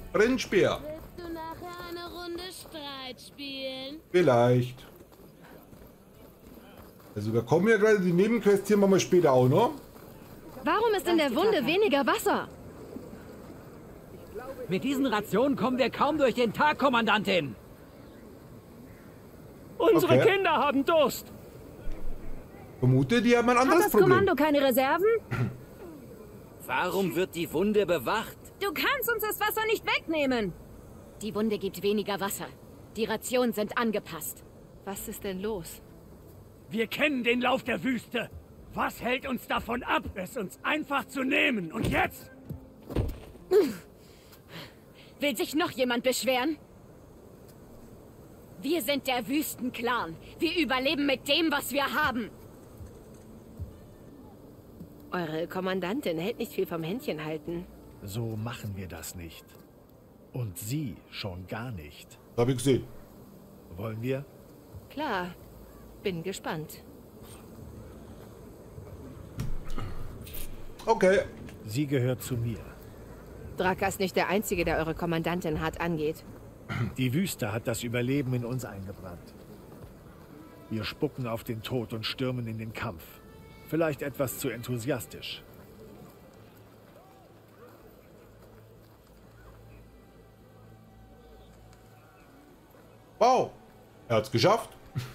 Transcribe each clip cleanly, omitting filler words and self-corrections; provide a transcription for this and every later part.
Brennspeer. Willst du nachher eine Runde Streit spielen? Vielleicht. Also da kommen ja gerade die Nebenquests, hier machen wir später auch noch. Warum ist in der Wunde weniger Wasser? Mit diesen Rationen kommen wir kaum durch den Tag, Kommandantin. Unsere Kinder haben Durst. Vermute, die haben ein Hat anderes das Problem. Kommando keine Reserven? Warum wird die Wunde bewacht? Du kannst uns das Wasser nicht wegnehmen. Die Wunde gibt weniger Wasser. Die Rationen sind angepasst. Was ist denn los? Wir kennen den Lauf der Wüste. Was hält uns davon ab, es uns einfach zu nehmen? Und jetzt? Will sich noch jemand beschweren? Wir sind der Wüstenclan. Wir überleben mit dem, was wir haben. Eure Kommandantin hält nicht viel vom Händchen halten. So machen wir das nicht. Und Sie schon gar nicht. Hab ich gesehen. Wollen wir? Klar, bin gespannt. Okay. Sie gehört zu mir. Draka ist nicht der Einzige, der eure Kommandantin hart angeht. Die Wüste hat das Überleben in uns eingebrannt. Wir spucken auf den Tod und stürmen in den Kampf. Vielleicht etwas zu enthusiastisch. Wow. Er hat's geschafft.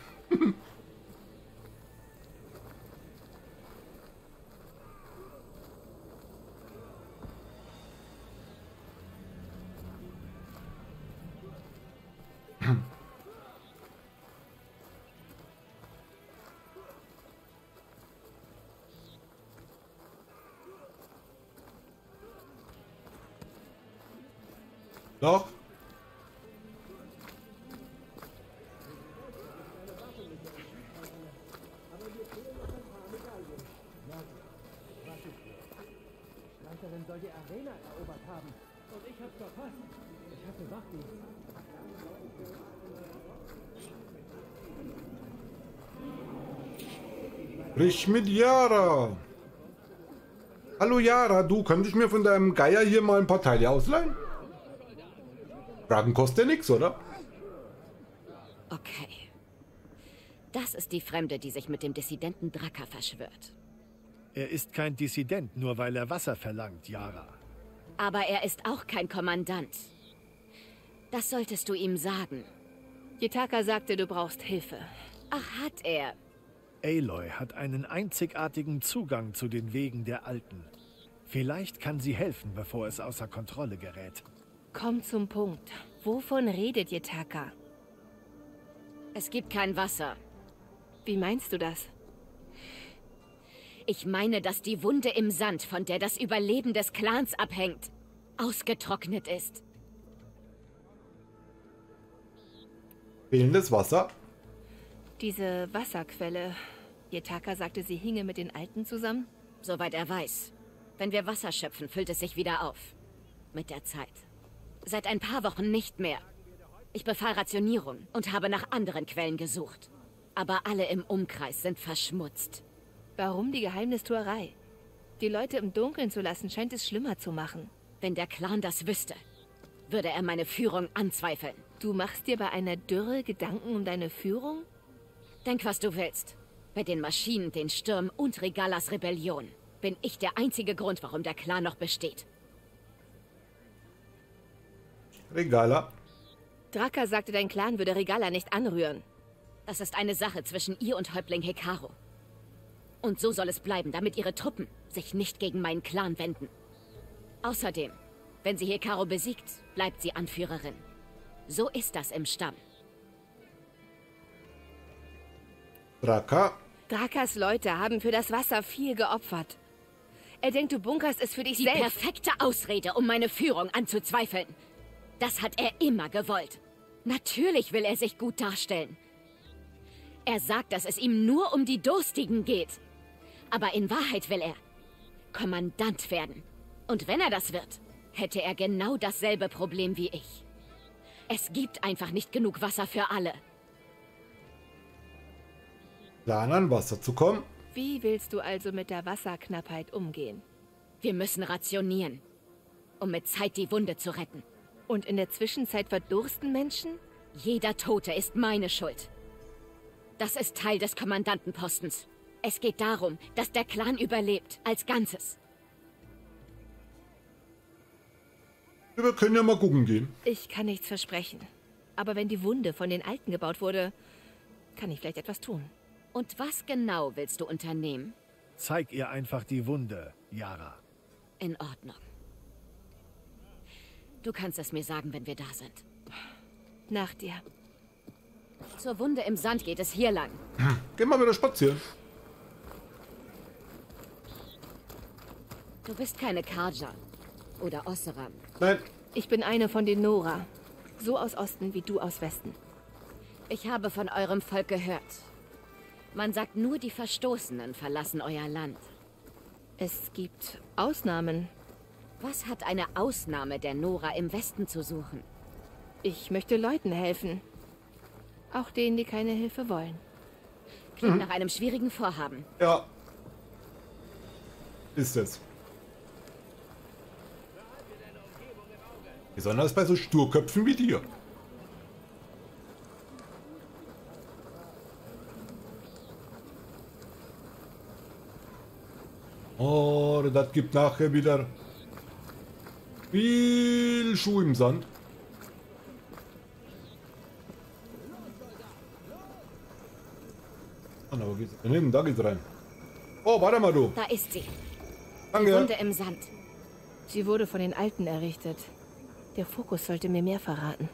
Doch. Soll die Arena erobert haben. Und ich hab's verpasst. Ich hatte Wachdienst. Sprich mit Yara. Hallo Yara, du, könntest mir von deinem Geier hier mal ein paar Teile ausleihen? Fragen kostet ja nichts, oder? Okay. Das ist die Fremde, die sich mit dem Dissidenten Draka verschwört. Er ist kein Dissident, nur weil er Wasser verlangt, Yara. Aber er ist auch kein Kommandant. Das solltest du ihm sagen. Yetaka sagte, du brauchst Hilfe. Ach, hat er. Aloy hat einen einzigartigen Zugang zu den Wegen der Alten. Vielleicht kann sie helfen, bevor es außer Kontrolle gerät. Komm zum Punkt. Wovon redet Yetaka? Es gibt kein Wasser. Wie meinst du das? Ich meine, dass die Wunde im Sand, von der das Überleben des Clans abhängt, ausgetrocknet ist. Fehlendes Wasser. Diese Wasserquelle. Yetaka sagte, sie hinge mit den Alten zusammen? Soweit er weiß. Wenn wir Wasser schöpfen, füllt es sich wieder auf. Mit der Zeit. Seit ein paar Wochen nicht mehr. Ich befahl Rationierung und habe nach anderen Quellen gesucht. Aber alle im Umkreis sind verschmutzt. Warum die Geheimnistuerei? Die Leute im Dunkeln zu lassen, scheint es schlimmer zu machen. Wenn der Clan das wüsste, würde er meine Führung anzweifeln. Du machst dir bei einer Dürre Gedanken um deine Führung? Denk, was du willst. Bei den Maschinen, den Stürmen und Regalas Rebellion bin ich der einzige Grund, warum der Clan noch besteht. Regala. Draka sagte, dein Clan würde Regala nicht anrühren. Das ist eine Sache zwischen ihr und Häuptling Hekarro. Und so soll es bleiben, damit ihre Truppen sich nicht gegen meinen Clan wenden. Außerdem, wenn sie Hekarro besiegt, bleibt sie Anführerin. So ist das im Stamm. Draka. Drakas Leute haben für das Wasser viel geopfert. Er denkt, du bunkerst es für dich Die selbst. perfekte Ausrede, um meine Führung anzuzweifeln. Das hat er immer gewollt. Natürlich will er sich gut darstellen. Er sagt, dass es ihm nur um die Durstigen geht. Aber in Wahrheit will er Kommandant werden. Und wenn er das wird, hätte er genau dasselbe Problem wie ich. Es gibt einfach nicht genug Wasser für alle. Plan an Wasser zu kommen. Wie willst du also mit der Wasserknappheit umgehen? Wir müssen rationieren, um mit Zeit die Wunde zu retten. Und in der Zwischenzeit verdursten Menschen? Jeder Tote ist meine Schuld. Das ist Teil des Kommandantenpostens. Es geht darum, dass der Clan überlebt, als Ganzes. Wir können ja mal gucken gehen. Ich kann nichts versprechen. Aber wenn die Wunde von den Alten gebaut wurde, kann ich vielleicht etwas tun. Und was genau willst du unternehmen? Zeig ihr einfach die Wunde, Yara. In Ordnung. Du kannst es mir sagen, wenn wir da sind. Nach dir. Zur Wunde im Sand geht es hier lang. Geh mal wieder spazieren. Du bist keine Karja oder Osseram. Nein. Ich bin eine von den Nora. So aus Osten wie du aus Westen. Ich habe von eurem Volk gehört. Man sagt, nur die Verstoßenen verlassen euer Land. Es gibt Ausnahmen. Was hat eine Ausnahme der Nora im Westen zu suchen? Ich möchte Leuten helfen. Auch denen, die keine Hilfe wollen. Klingt nach einem schwierigen Vorhaben. Ja. Ist es. Besonders bei so Sturköpfen wie dir. Oh, das gibt nachher wieder viel Schuh im Sand. Ah, na, wo geht's hin? Da geht's rein. Oh, warte mal du. Da ist sie. Die Danke. Wunde im Sand. Sie wurde von den Alten errichtet. Der Fokus sollte mir mehr verraten.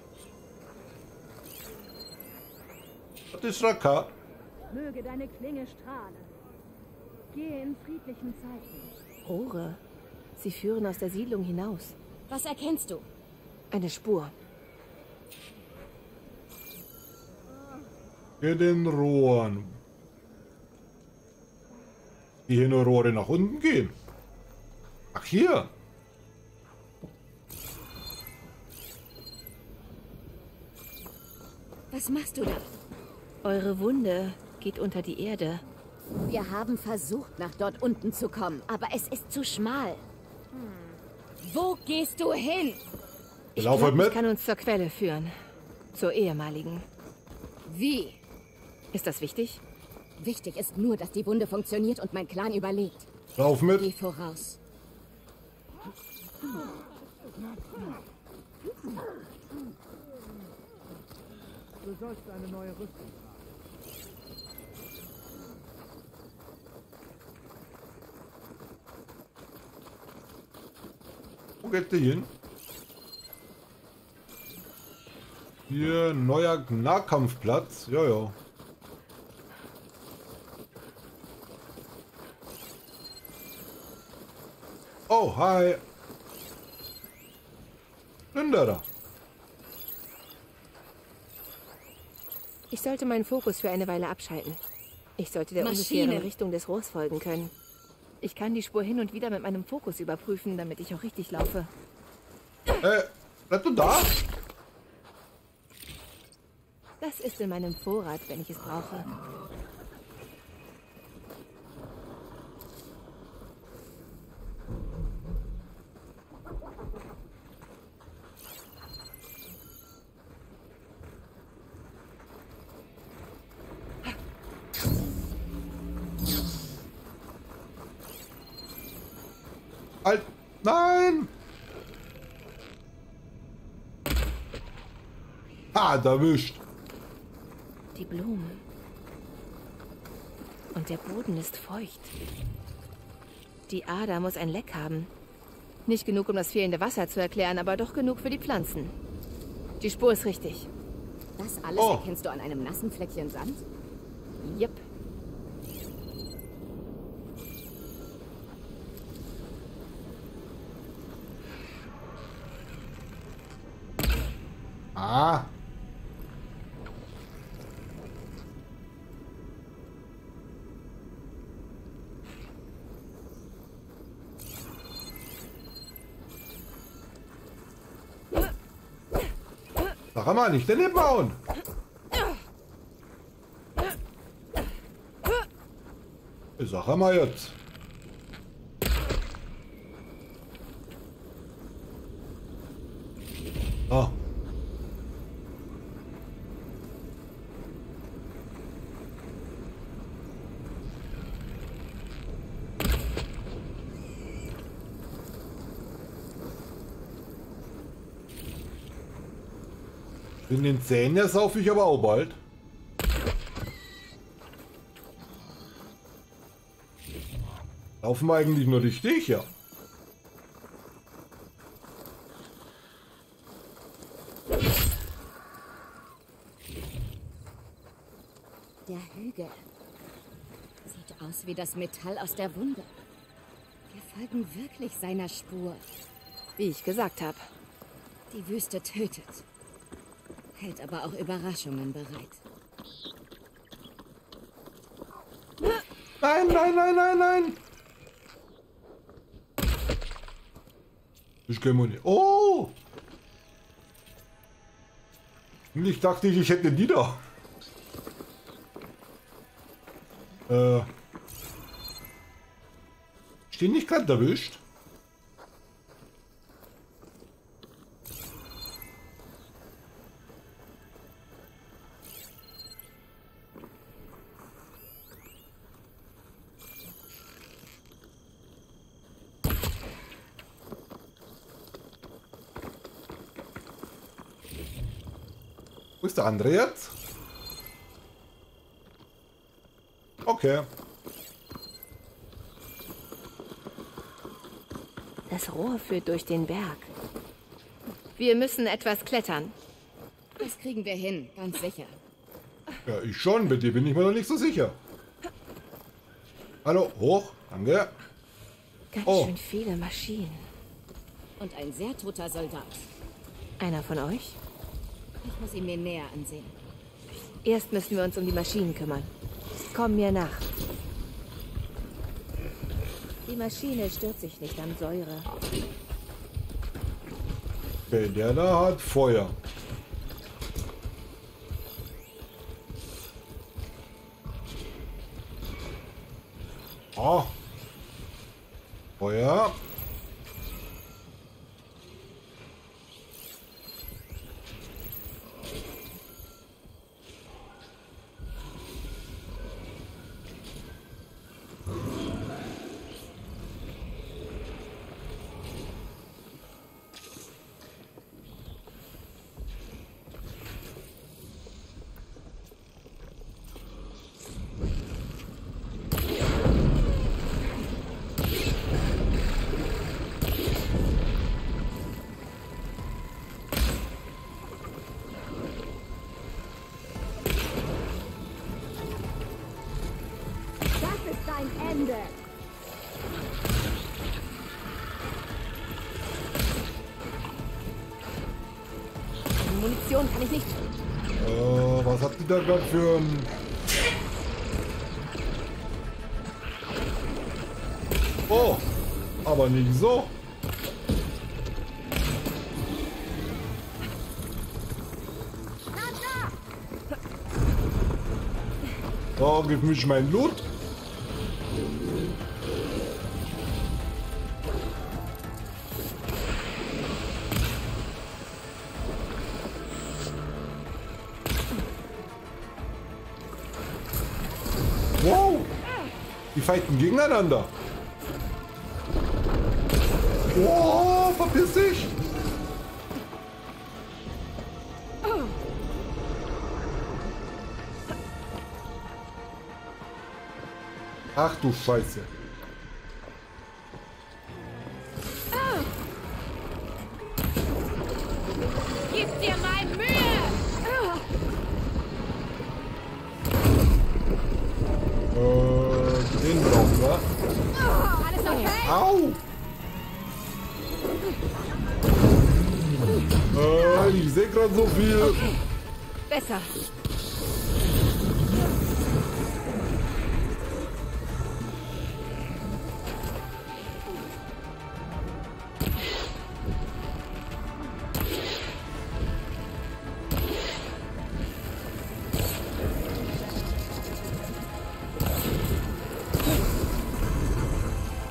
Das ist Raka. Möge deine Klinge strahlen. Gehe in friedlichen Zeiten. Rohre. Sie führen aus der Siedlung hinaus. Was erkennst du? Eine Spur. Hier den Rohren. Die hier nur Rohre nach unten gehen. Ach, hier. Was machst du da? Eure Wunde geht unter die Erde. Wir haben versucht, nach dort unten zu kommen, aber es ist zu schmal. Wo gehst du hin? Ich Lauf glaube, halt ich mit. kann uns zur Quelle führen. Zur ehemaligen. Wie? Ist das wichtig? Wichtig ist nur, dass die Wunde funktioniert und mein Clan überlebt. Lauf mit. Geh voraus. Du sollst eine neue Rüstung. Wo geht die hin? Hier, neuer Nahkampfplatz. Ja, ja. Oh, hi. Plünderer. Ich sollte meinen Fokus für eine Weile abschalten. Ich sollte der Maschine. ungefähren Richtung des Rohrs folgen können. Ich kann die Spur hin und wieder mit meinem Fokus überprüfen, damit ich auch richtig laufe. Bleib du da? Das ist in meinem Vorrat, wenn ich es brauche. Halt. Nein. Ah, erwischt. Die Blumen. Und der Boden ist feucht. Die Ader muss ein Leck haben. Nicht genug, um das fehlende Wasser zu erklären, aber doch genug für die Pflanzen. Die Spur ist richtig. Das alles Oh. erkennst du an einem nassen Fleckchen Sand? Jep. Ah. Sag mal, nicht daneben bauen. Sag mal jetzt. Ah. In den Zähnen saufe ich aber auch bald. Laufen wir eigentlich nur richtig? Ja. Der Hügel. Sieht aus wie das Metall aus der Wunde. Wir folgen wirklich seiner Spur. Wie ich gesagt habe. Die Wüste tötet. Hält aber auch Überraschungen bereit. Nein, nein, nein, nein, nein. Ich kann nicht. Oh! Und ich dachte, ich hätte die da. Stehen nicht gerade erwischt. Wo ist der andere jetzt? Okay. Das Rohr führt durch den Berg. Wir müssen etwas klettern. Das kriegen wir hin, ganz sicher. Ja, ich schon. Mit dir bin ich mir noch nicht so sicher. Hallo, hoch. Danke. Ganz Oh. schön viele Maschinen. Und ein sehr toter Soldat. Einer von euch? Ich muss ihn mir näher ansehen. Erst müssen wir uns um die Maschinen kümmern. Komm mir nach. Die Maschine stört sich nicht an Säure. Okay, der da hat Feuer. Ah. Feuer. Ende. Munition kann ich nicht. Was habt ihr da gerade für ein... Oh, aber nicht so. So, gib mich mein Loot. Wow! Die fighten gegeneinander. Wow, verpiss dich! Ach du Scheiße. Gib dir mal Mühe! Den brauchen wir. Alles okay? Au! Ich sehe gerade so viel. Okay, besser.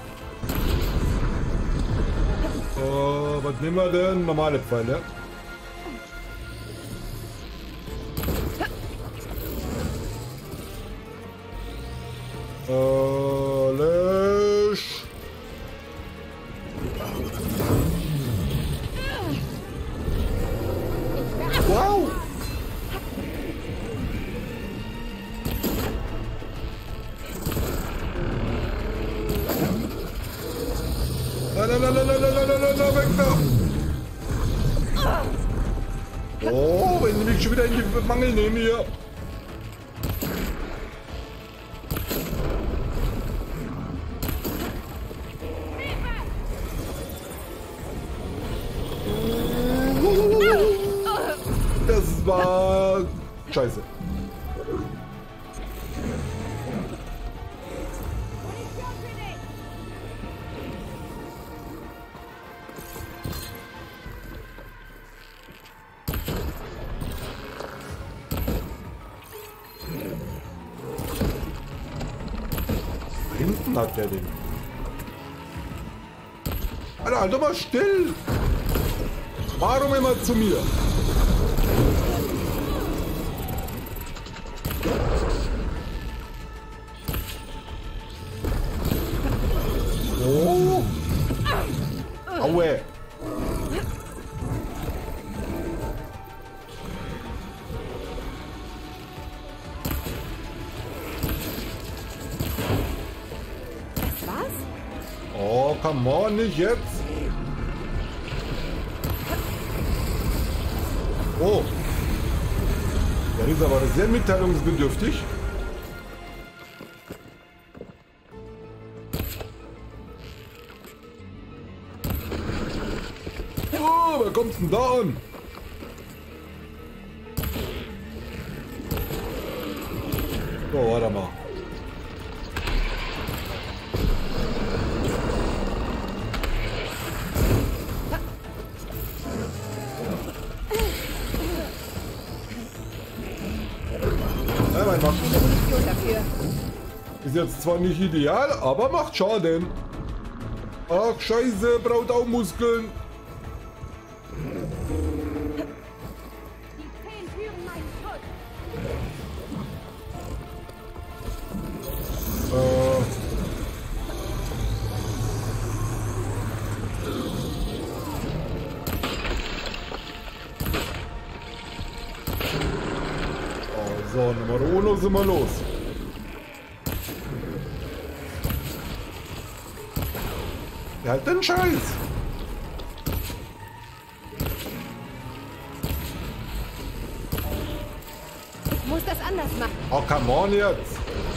Was nehmen wir denn? Normale Pfeile. Lösch. Wow. Na, weg da. Oh, wenn die mich schon wieder in die Mangel nehmen hier. Das war scheiße. Hinten hat der den. Alter, halt doch mal still! Warum immer zu mir? Oh! Aue! Oh, come on, nicht jetzt. Oh. Der ist aber sehr mitteilungsbedürftig. Oh, wer kommt's denn da an? So, warte mal. Ist jetzt zwar nicht ideal, aber macht Schaden. Ach, Scheiße, braucht auch Muskeln. So, Nummer 1 sind wir los. Ja, halt den Scheiß. Ich muss das anders machen. Oh, come on jetzt.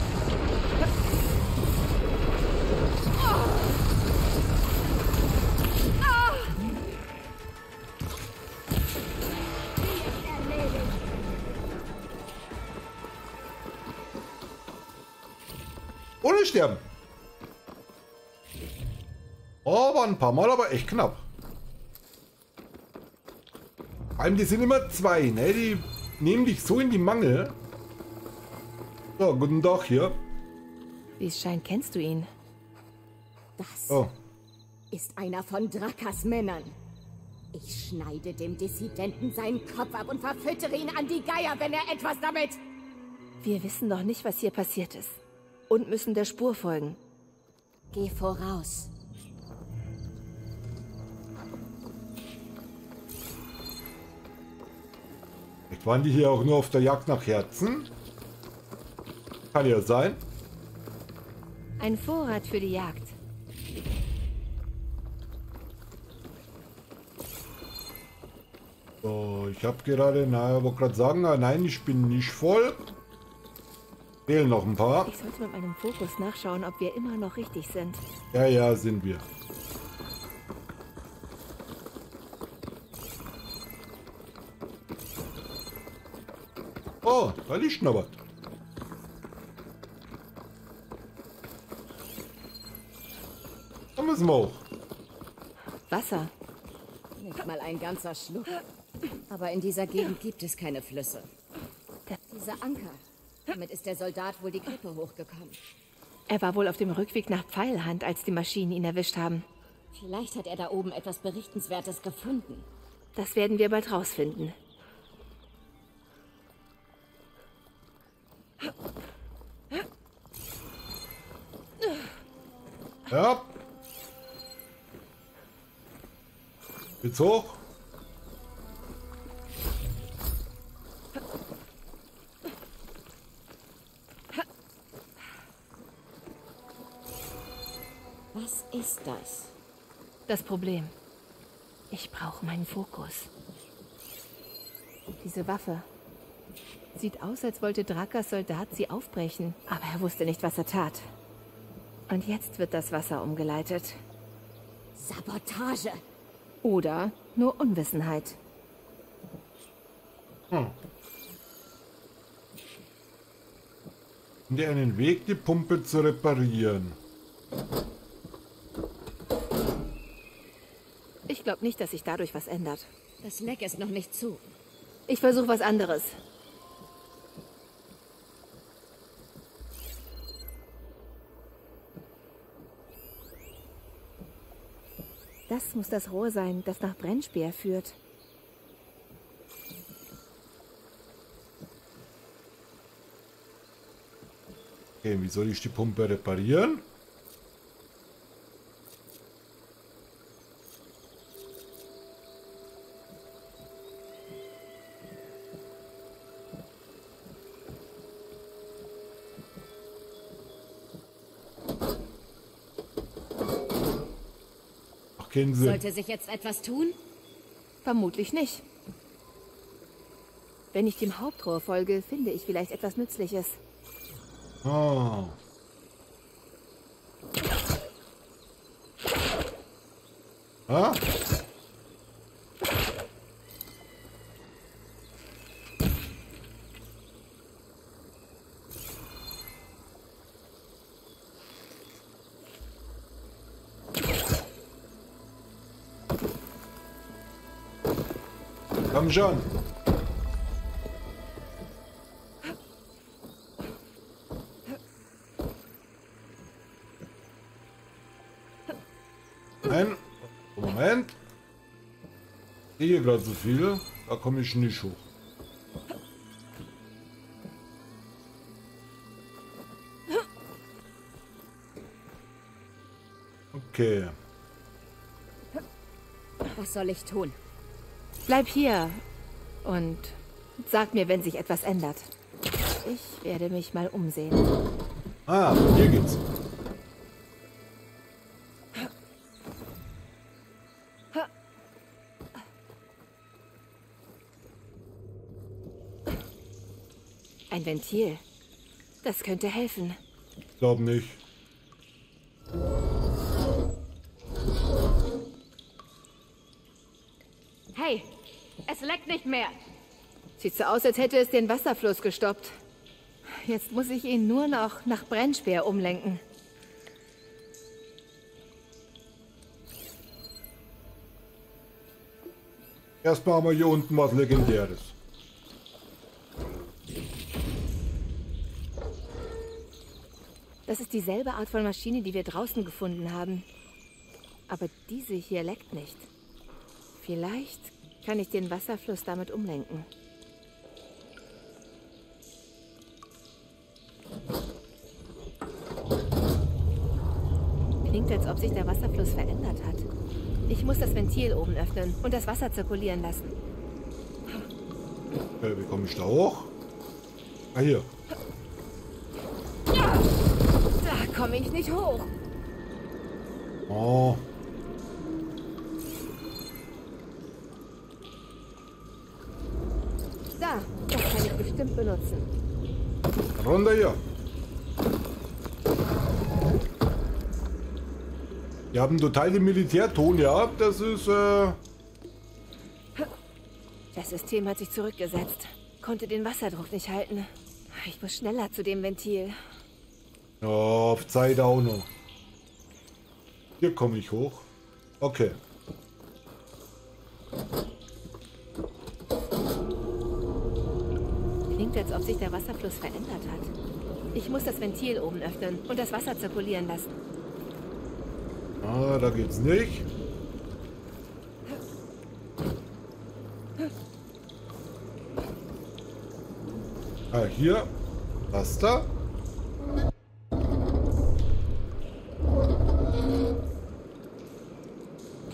Ohne sterben. Oh, war ein paar Mal, aber echt knapp. Vor allem, die sind immer zwei, ne? Die nehmen dich so in die Mangel. So, guten Tag hier. Wie es scheint, kennst du ihn. Das ist einer von Drakas Männern. Ich schneide dem Dissidenten seinen Kopf ab und verfüttere ihn an die Geier, wenn er etwas damit... Wir wissen noch nicht, was hier passiert ist. Und müssen der Spur folgen. Geh voraus. Vielleicht waren die hier auch nur auf der Jagd nach Herzen. Kann ja sein. Ein Vorrat für die Jagd. So, ich habe gerade, wollte gerade sagen, nein, ich bin nicht voll. Fehlen noch ein paar. Ich sollte mit meinem Fokus nachschauen, ob wir immer noch richtig sind. Ja, ja, sind wir. Oh, da liegt noch was. Da müssen wir hoch. Wasser. Nicht mal ein ganzer Schluck. Aber in dieser Gegend gibt es keine Flüsse. Dieser Anker. Damit ist der Soldat wohl die Klippe hochgekommen. Er war wohl auf dem Rückweg nach Pfeilhand, als die Maschinen ihn erwischt haben. Vielleicht hat er da oben etwas Berichtenswertes gefunden. Das werden wir bald rausfinden. Ja. Jetzt hoch. Was ist das? Das Problem. Ich brauche meinen Fokus. Diese Waffe. Sieht aus, als wollte Drakas Soldat sie aufbrechen. Aber er wusste nicht, was er tat. Und jetzt wird das Wasser umgeleitet. Sabotage. Oder nur Unwissenheit. Findet ihr einen Weg, die Pumpe zu reparieren? Ich glaube nicht, dass sich dadurch was ändert. Das Leck ist noch nicht zu. Ich versuche was anderes. Das muss das Rohr sein, das nach Brennspeer führt. Okay, wie soll ich die Pumpe reparieren? Keinen Sinn. Sollte sich jetzt etwas tun? Vermutlich nicht. Wenn ich dem Hauptrohr folge, finde ich vielleicht etwas Nützliches. Ah. Ah? Komm schon. Nein. Moment. Ich sehe gerade so viel. Da komme ich nicht hoch. Okay. Was soll ich tun? Bleib hier und sag mir, wenn sich etwas ändert. Ich werde mich mal umsehen. Ah, hier geht's. Ein Ventil. Das könnte helfen. Glaub nicht. Hey, es leckt nicht mehr. Sieht so aus, als hätte es den Wasserfluss gestoppt. Jetzt muss ich ihn nur noch nach Brennspeer umlenken. Erstmal haben wir hier unten was Legendäres. Das ist dieselbe Art von Maschine, die wir draußen gefunden haben. Aber diese hier leckt nicht. Vielleicht kann ich den Wasserfluss damit umlenken. Klingt, als ob sich der Wasserfluss verändert hat. Ich muss das Ventil oben öffnen und das Wasser zirkulieren lassen. Wie komme ich da hoch? Ah, hier. Da komme ich nicht hoch. Oh. Da, das kann ich bestimmt benutzen. Runter hier. Wir haben total den Militärton, ja. Das ist, Das System hat sich zurückgesetzt. Konnte den Wasserdruck nicht halten. Ich muss schneller zu dem Ventil. ja, auf Zeit auch noch. Hier komme ich hoch. Okay. Klingt, als ob sich der Wasserfluss verändert hat. Ich muss das Ventil oben öffnen und das Wasser zirkulieren lassen. Ah, da geht's nicht. Ah, hier. Das da.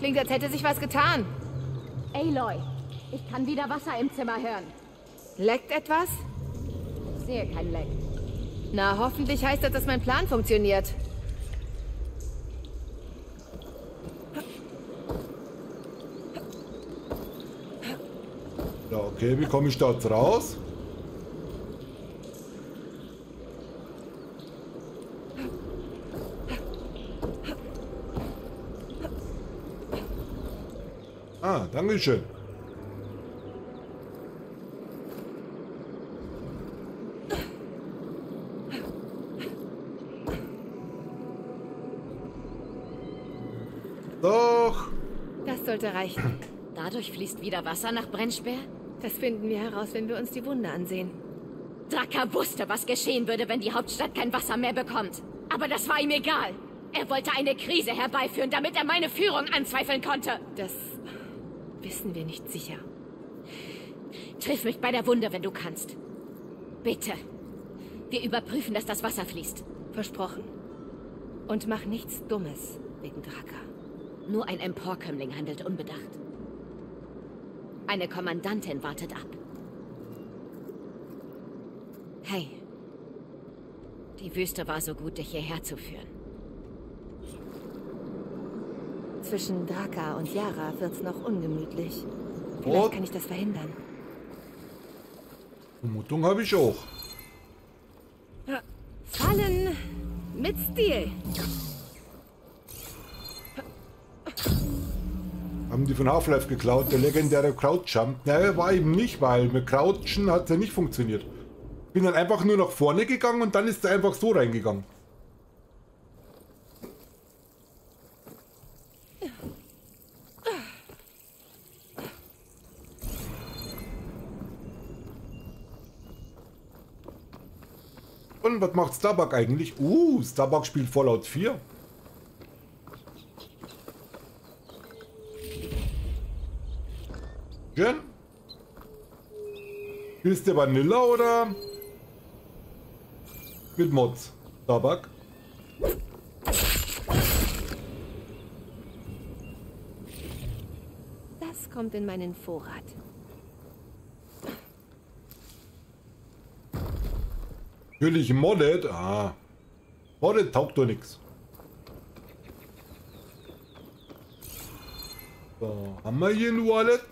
klingt, als hätte sich was getan. Aloy, ich kann wieder Wasser im Zimmer hören. Leckt etwas? Ich sehe kein Leck. Na, hoffentlich heißt das, dass mein Plan funktioniert. Ja, okay, wie komme ich da jetzt raus? Ah, danke schön. Doch. Das sollte reichen. Dadurch fließt wieder Wasser nach Brennspeer? Das finden wir heraus, wenn wir uns die Wunde ansehen. Draka wusste, was geschehen würde, wenn die Hauptstadt kein Wasser mehr bekommt. Aber das war ihm egal. Er wollte eine Krise herbeiführen, damit er meine Führung anzweifeln konnte. Das wissen wir nicht sicher. Triff mich bei der Wunde, wenn du kannst. Bitte. Wir überprüfen, dass das Wasser fließt. Versprochen. Und mach nichts Dummes wegen Draka. Nur ein Emporkömmling handelt unbedacht. Eine Kommandantin wartet ab. Hey. Die Wüste war so gut, dich hierher zu führen. Zwischen Draka und Yara wird's noch ungemütlich. Vielleicht kann ich das verhindern. Vermutung habe ich auch. Fallen mit Stil. Haben die von Half-Life geklaut, der legendäre Crouch-Jump. Naja, war eben nicht, weil mit Crouchen hat es ja nicht funktioniert. Bin dann einfach nur nach vorne gegangen und dann ist er einfach so reingegangen. Und was macht Starbuck eigentlich? Starbuck spielt Fallout 4. Schön. Spielst du Vanilla oder mit Mods? Starbuck. Das kommt in meinen Vorrat. Natürlich modded. Ah. Modded taugt doch nichts. So, haben wir hier ein Wallet?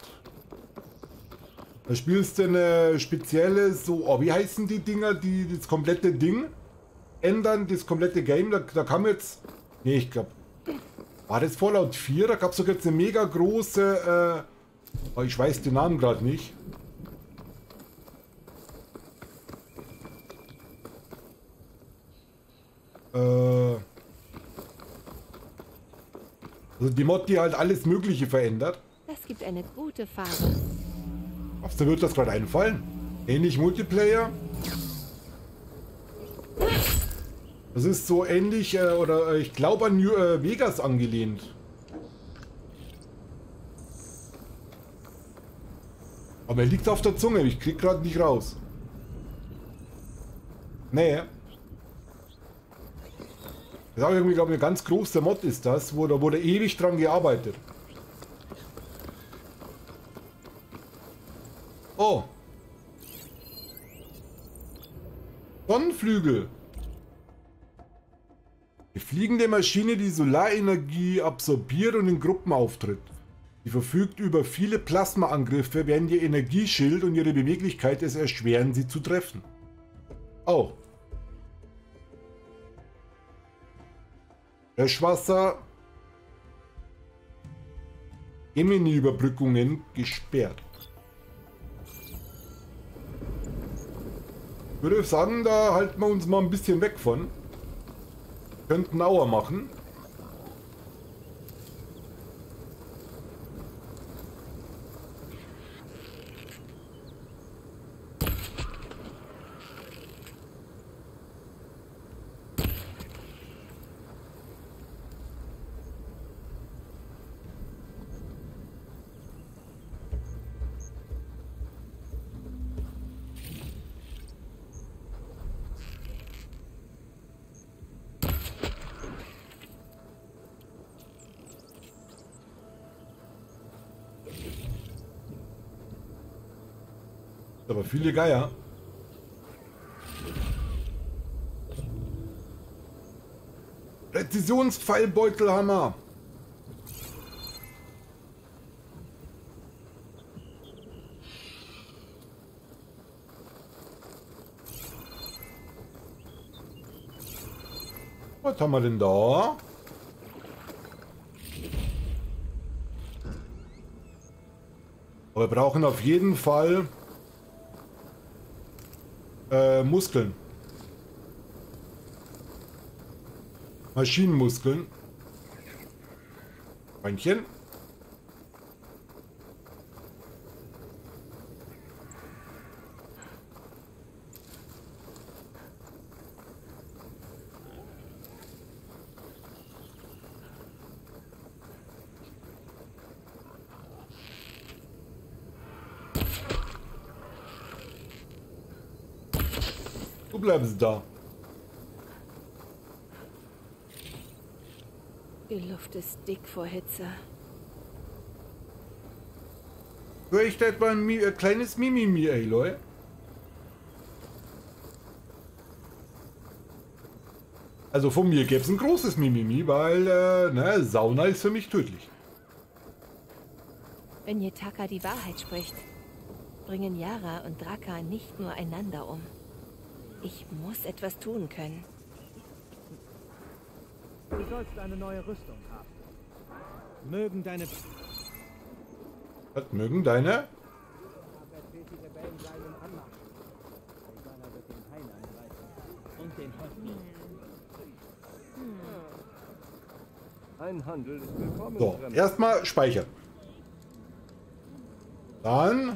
Da spielst du eine spezielle, so, oh, wie heißen die Dinger, die das komplette Ding ändern, das komplette Game, da kam jetzt, nee, ich glaube, war das Fallout 4, da gab es doch jetzt eine mega große, oh, ich weiß den Namen gerade nicht. Also die Mod, die halt alles Mögliche verändert. Das gibt eine gute Farbe. Ach, da wird das gerade einfallen. Ähnlich Multiplayer. Das ist so ähnlich, oder ich glaube an New Vegas angelehnt. Aber er liegt auf der Zunge, ich krieg gerade nicht raus. Nee. Das ist auch irgendwie, glaube ich, eine ganz große Mod ist das, wo da wurde ewig dran gearbeitet. Oh. Sonnenflügel. Die fliegende Maschine, die Solarenergie absorbiert und in Gruppen auftritt. Sie verfügt über viele Plasmaangriffe, während ihr Energieschild und ihre Beweglichkeit es erschweren, sie zu treffen. Oh. Löschwasser. Gemini-Überbrückungen gesperrt. Ich würde sagen, da halten wir uns mal ein bisschen weg von. Könnten Auer machen. Aber viele Geier. Präzisionspfeilbeutelhammer. Was haben wir denn da? Aber wir brauchen auf jeden Fall Muskeln. Maschinenmuskeln. Beinchen. Du bleibst da. Die Luft ist dick vor Hitze. Hör ich da etwa ein kleines Mimimi, ey, Leute? Also von mir gäbe es ein großes Mimimi, weil ne, Sauna ist für mich tödlich. Wenn Yetaka die Wahrheit spricht, bringen Yara und Draka nicht nur einander um. Ich muss etwas tun können. Du sollst eine neue Rüstung haben. Mögen deine... Was mögen deine? Ein Handel ist willkommen. So, erstmal speichern. Dann...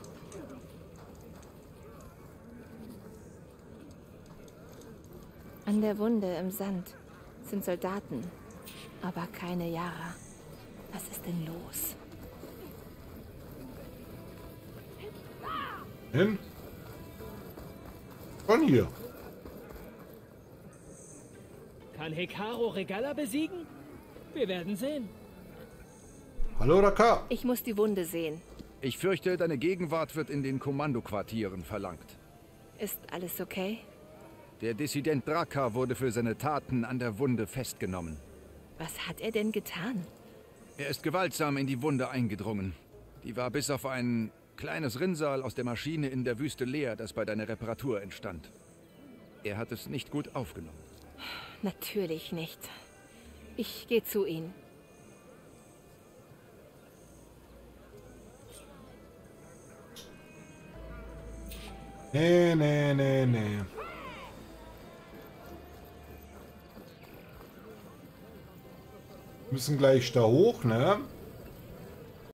An der Wunde im Sand sind Soldaten, aber keine Yara. Was ist denn los? Hin. Von hier. Kann Hekaru Regalla besiegen? Wir werden sehen. Hallo Raka. Ich muss die Wunde sehen. Ich fürchte, deine Gegenwart wird in den Kommandoquartieren verlangt. Ist alles okay? Der Dissident Draka wurde für seine Taten an der Wunde festgenommen. Was hat er denn getan? Er ist gewaltsam in die Wunde eingedrungen. Die war bis auf ein kleines Rinnsal aus der Maschine in der Wüste leer, das bei deiner Reparatur entstand. Er hat es nicht gut aufgenommen. Natürlich nicht. Ich gehe zu ihm. Nee, nee, nee, nee. Müssen gleich da hoch, ne?